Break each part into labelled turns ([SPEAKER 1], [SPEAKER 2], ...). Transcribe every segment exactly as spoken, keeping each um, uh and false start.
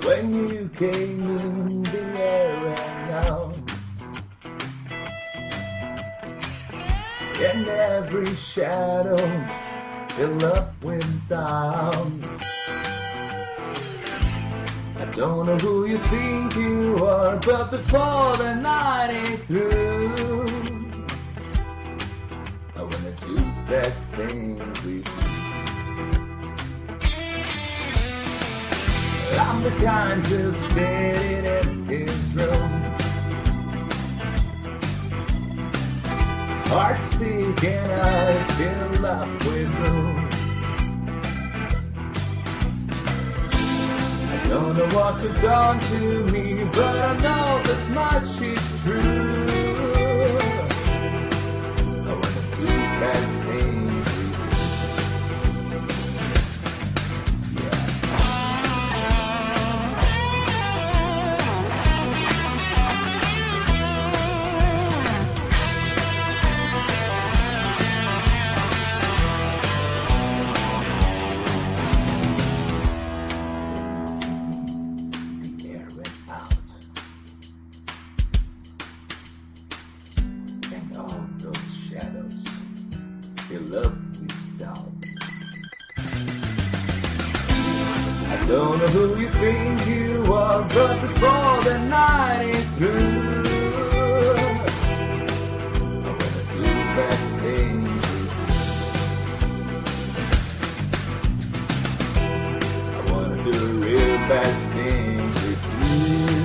[SPEAKER 1] when you came in the air and out, and every shadow filled up with doubt. I don't know who you think you are, but before the night is through, I wanna do bad things with you. I'm the kind to sit in his room, heart sick and eyes filled up with gloom. I don't know what you've done to me, but I know this much is true. I wanna do bad things with you. Fill up with doubt. I don't know who you think you are, but before the night is through, I wanna do bad things with you. I wanna do real bad things with you.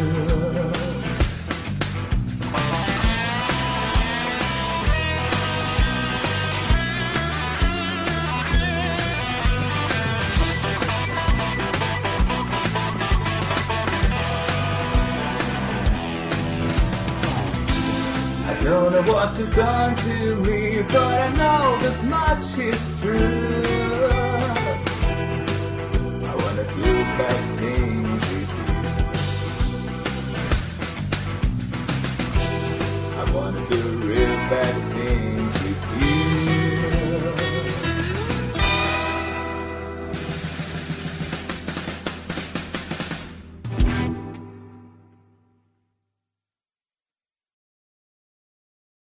[SPEAKER 1] I don't know what you've done to me, but I know this much is true. I wanna do bad